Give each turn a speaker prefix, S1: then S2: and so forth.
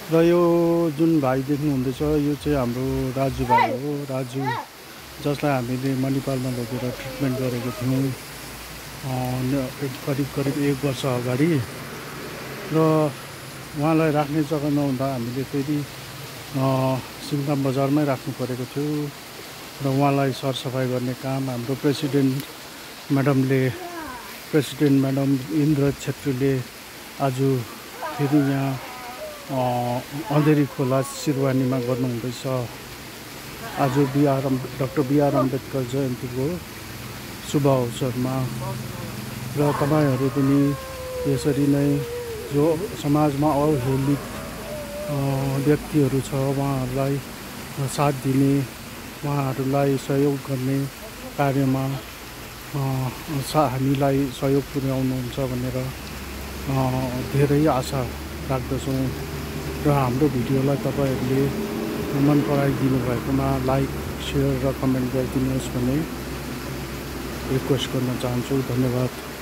S1: र यो जुन भाइ देख्नुहुँदैछ यो चाहिँ हाम्रो राजु भाइ हो। राजु जसलाई हामीले मणिपालमा लगेर ट्रिटमेन्ट गरेको थियौँ करिब 1 वर्ष अगाडि। र उहाँलाई राख्ने जग्गा नहुँदा हामीले फेरि सिङताम बजारमै राख्नु परेको थियो। र उहाँलाई सरसफाइ गर्ने काम हाम्रो प्रेसिडेन्ट म्याडम इन्द्र छेत्रीले आज फेरि यहाँ अँधेरी खोला सिरवानीमा गर्नुहुँदैछ। आज डाक्टर बिआर अम्बेडकर जयन्तीको शुभ अवसरमा। र तपाईहरू पनि यसरी नै जो समाजमा अवहेलित व्यक्तिहरू छ उहाँहरूलाई साथ दिने, उहाँहरूलाई सहयोग गर्ने कार्यमा हामीलाई सहयोग पुर्याउनुहुन्छ भनेर धेरै आशा राख्दछौँ। र हाम्रो भिडियोलाई तपाईहरूले मन पराइदिनु भएकोमा लाइक, सेयर र कमेन्ट गरिदिनुहोस् भन्ने रिक्वेस्ट गर्न चाहन्छु। धन्यवाद।